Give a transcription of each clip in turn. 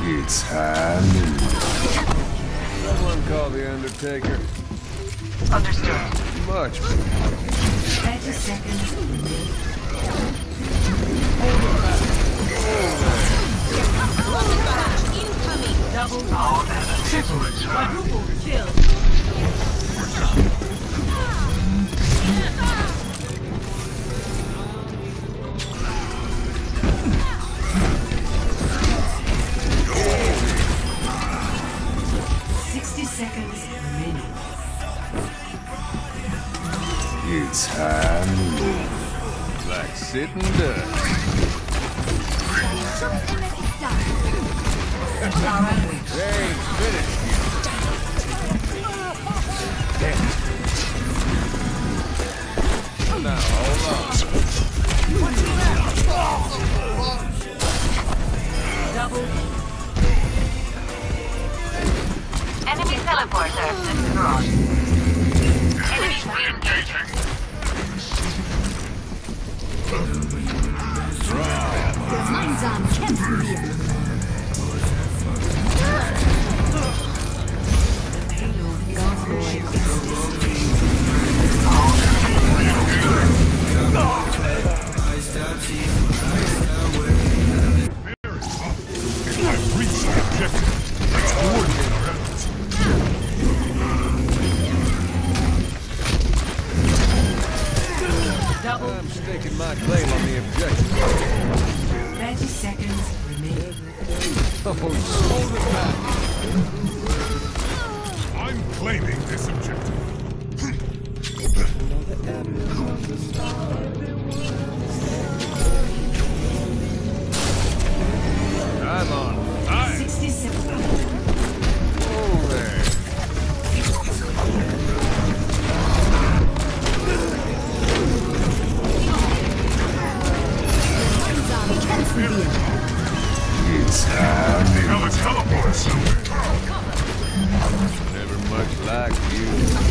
It's happening. Someone call the Undertaker. Understood. Much. 30 seconds. Incoming. Double. Triple. Quadruple kill. 60 seconds remaining. It's happening. Like sitting ducks. Hey, finish. Damn. Now, hold on. Double. Enemy teleporter destroyed. Enemy Re-engaging. Gemeinsam kämpfen wir. I've reached the objective. Let's coordinate our efforts. I'm staking my claim on the objective. 30 seconds remaining. Oh, hold it back. I'm claiming this objective. I'm on. Aye. 60 seconds. Oh, there. Gemeinsam kämpfen wir. It's happening. Now let's teleport somewhere. Never much like you.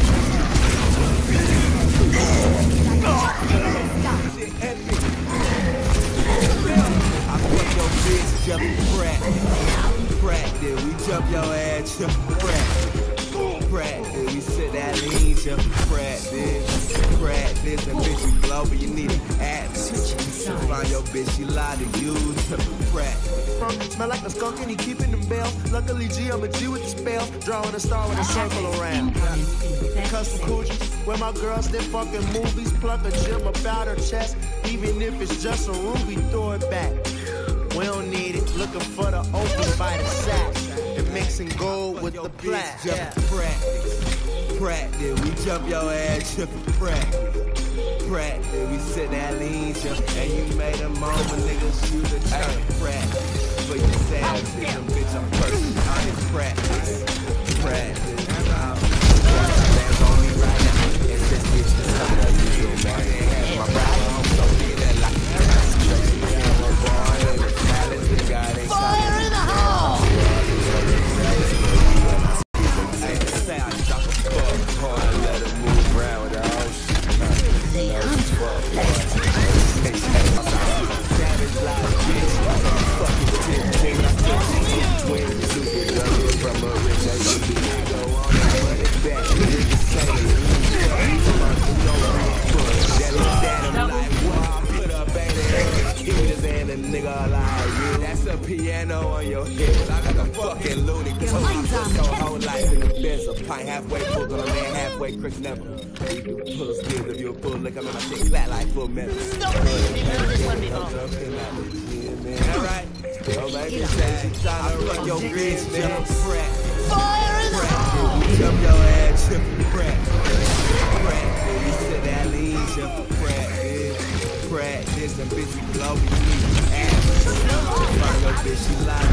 I put your bitch jump crack. Crack, then we jump your ass jump crack. Crack, then we sit that lean jump crack, then crack this and bitch you blow, but you need an ass. Find your bitch, she lie to you, crack. Smell like a skunk and he keeping them bells. Luckily G, I'm a G with the spells. Drawing a star with a circle around. Custom coochies, where my girls did fucking movies. Pluck a gem about her chest. Even if it's just a ruby, throw it back. We don't need it, looking for the open by the sack. And mixing gold with the plat. Practice, practice, we jump your ass, jump practice. Practice, we sit that lean jump. And you made a moment, niggas shoot a jump practice. But you say I'm bitch, I'm first. I'm in practice, practice. Hands on me right now. And this bitch is coming up, you feel me? My brother, I'm so big that like Fire in the hole! Say I drop a fuck, I let her move around with all shit. Savage like bitch, fucking shit, I took twins, super love from a rich ass go on and run it back. Niggas say a nigga like you. That's a piano on your head. I got a fucking loony. So whole life in the best. A pint halfway full, gonna man halfway Chris never. We do pull skills if you a full lick. I'm in my shit flat like full metal. Alright. Oh, baby, tryna run your bitch, jump crack. Fire in the hole! Jump your ass, jump crack. Crack, baby, sit that lean, jump crack, bitch. Practice and bitch, you blow me. Ass. Find your bitch, she lie.